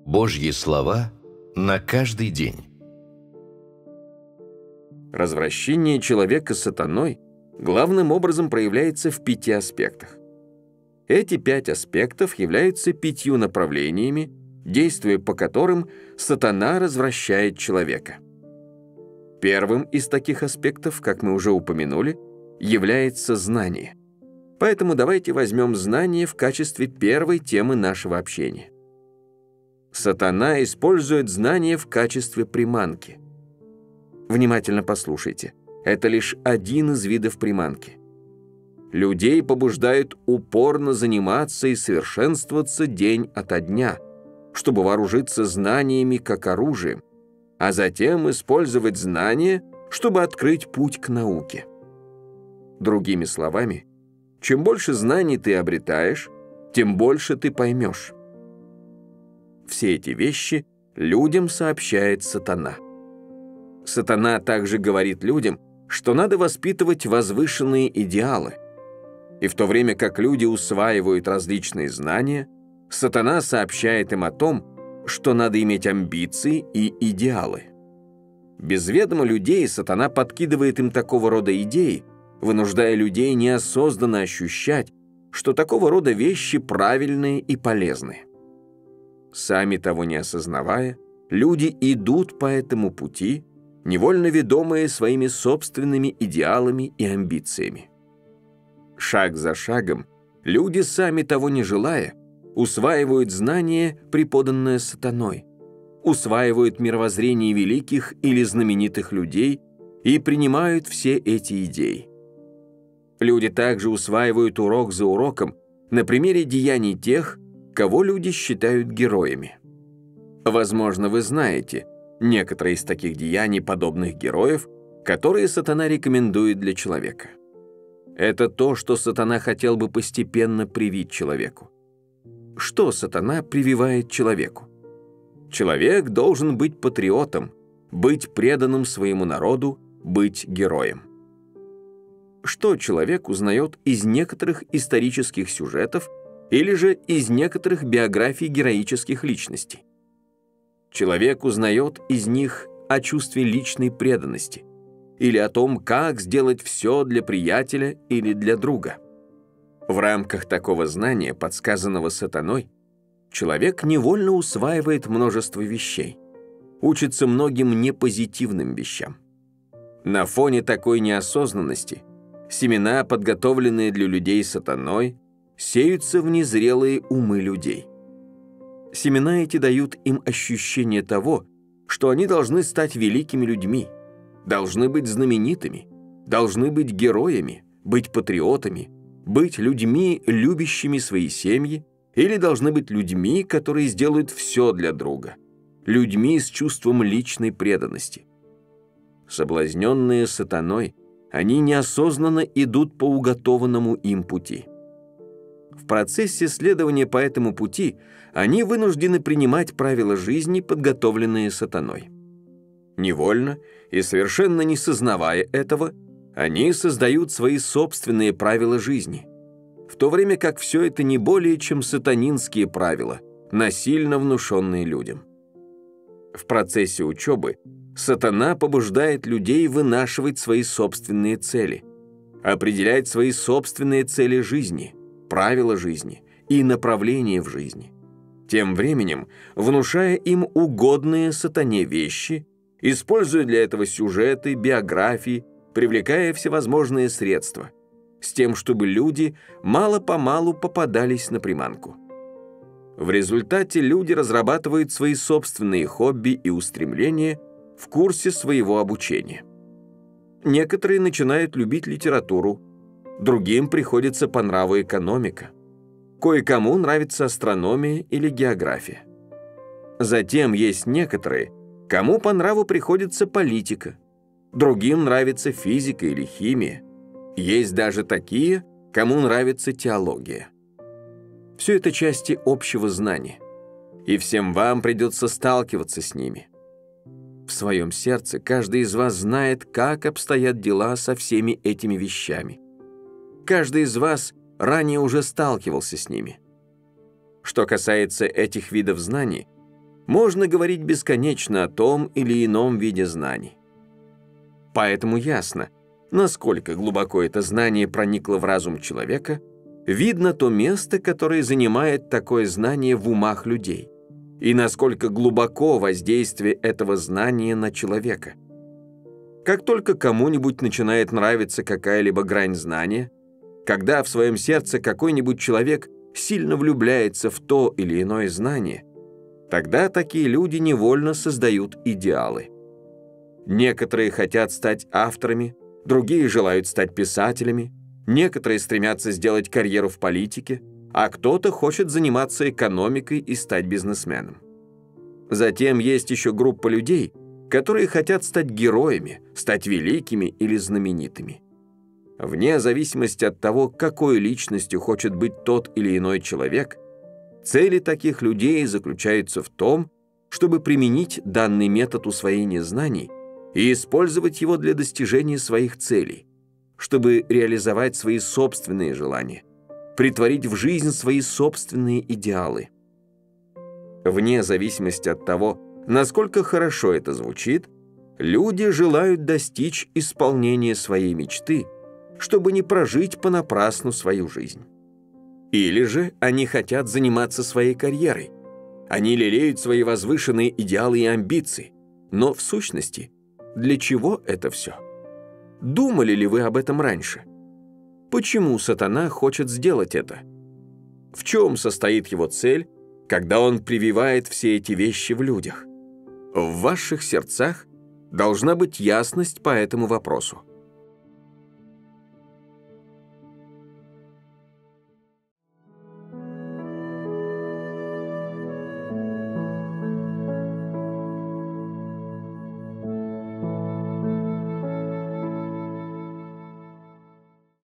Божьи слова на каждый день. Развращение человека сатаной главным образом проявляется в 5 аспектах. Эти 5 аспектов являются 5 направлениями, действуя по которым сатана развращает человека. Первым из таких аспектов, как мы уже упомянули, является знание. Поэтому давайте возьмем знание в качестве первой темы нашего общения. Сатана использует знание в качестве приманки. Внимательно послушайте, это лишь один из видов приманки. Людей побуждают упорно заниматься и совершенствоваться день ото дня, чтобы вооружиться знаниями как оружием, а затем использовать знания, чтобы открыть путь к науке. Другими словами, чем больше знаний ты обретаешь, тем больше ты поймешь. Все эти вещи людям сообщает сатана. Сатана также говорит людям, что надо воспитывать возвышенные идеалы. И в то время как люди усваивают различные знания, сатана сообщает им о том, что надо иметь амбиции и идеалы. Без ведома людей сатана подкидывает им такого рода идеи, вынуждая людей неосознанно ощущать, что такого рода вещи правильные и полезные. Сами того не осознавая, люди идут по этому пути, невольно ведомые своими собственными идеалами и амбициями. Шаг за шагом люди, сами того не желая, усваивают знания, преподанное сатаной, усваивают мировоззрение великих или знаменитых людей и принимают все эти идеи. Люди также усваивают урок за уроком на примере деяний тех, кого люди считают героями. Возможно, вы знаете некоторые из таких деяний подобных героев, которые сатана рекомендует для человека. Это то, что сатана хотел бы постепенно привить человеку. Что сатана прививает человеку? Человек должен быть патриотом, быть преданным своему народу, быть героем. Что человек узнает из некоторых исторических сюжетов или же из некоторых биографий героических личностей? Человек узнает из них о чувстве личной преданности или о том, как сделать все для приятеля или для друга. В рамках такого знания, подсказанного сатаной, человек невольно усваивает множество вещей, учится многим непозитивным вещам. На фоне такой неосознанности семена, подготовленные для людей сатаной, сеются в незрелые умы людей. Семена эти дают им ощущение того, что они должны стать великими людьми, должны быть знаменитыми, должны быть героями, быть патриотами, быть людьми, любящими свои семьи, или должны быть людьми, которые сделают все для друга, людьми с чувством личной преданности. Соблазненные сатаной, они неосознанно идут по уготованному им пути. В процессе следования по этому пути они вынуждены принимать правила жизни, подготовленные сатаной. Невольно и совершенно не сознавая этого, они создают свои собственные правила жизни, в то время как все это не более чем сатанинские правила, насильно внушенные людям. В процессе учебы сатана побуждает людей вынашивать свои собственные цели, определять свои собственные цели жизни, правила жизни и направления в жизни, тем временем внушая им угодные сатане вещи, используя для этого сюжеты, биографии, привлекая всевозможные средства, с тем, чтобы люди мало-помалу попадались на приманку. В результате люди разрабатывают свои собственные хобби и устремления в курсе своего обучения. Некоторые начинают любить литературу, другим приходится по нраву экономика, кое-кому нравится астрономия или география. Затем есть некоторые, кому по нраву приходится политика, другим нравится физика или химия, есть даже такие, кому нравится теология. Все это части общего знания, и всем вам придется сталкиваться с ними. В своем сердце каждый из вас знает, как обстоят дела со всеми этими вещами. Каждый из вас ранее уже сталкивался с ними. Что касается этих видов знаний, Можно говорить бесконечно о том или ином виде знаний. Поэтому ясно, насколько глубоко это знание проникло в разум человека, видно то место, которое занимает такое знание в умах людей, и насколько глубоко воздействие этого знания на человека. Как только кому-нибудь начинает нравиться какая-либо грань знания, когда в своем сердце какой-нибудь человек сильно влюбляется в то или иное знание, тогда такие люди невольно создают идеалы. Некоторые хотят стать авторами, другие желают стать писателями, некоторые стремятся сделать карьеру в политике, а кто-то хочет заниматься экономикой и стать бизнесменом. Затем есть еще группа людей, которые хотят стать героями, стать великими или знаменитыми. Вне зависимости от того, какой личностью хочет быть тот или иной человек, цели таких людей заключаются в том, чтобы применить данный метод усвоения знаний и использовать его для достижения своих целей, чтобы реализовать свои собственные желания, претворить в жизнь свои собственные идеалы. Вне зависимости от того, насколько хорошо это звучит, люди желают достичь исполнения своей мечты, чтобы не прожить понапрасну свою жизнь. Или же они хотят заниматься своей карьерой. Они лелеют свои возвышенные идеалы и амбиции. Но в сущности, для чего это все? Думали ли вы об этом раньше? Почему сатана хочет сделать это? В чем состоит его цель, когда он прививает все эти вещи в людях? В ваших сердцах должна быть ясность по этому вопросу.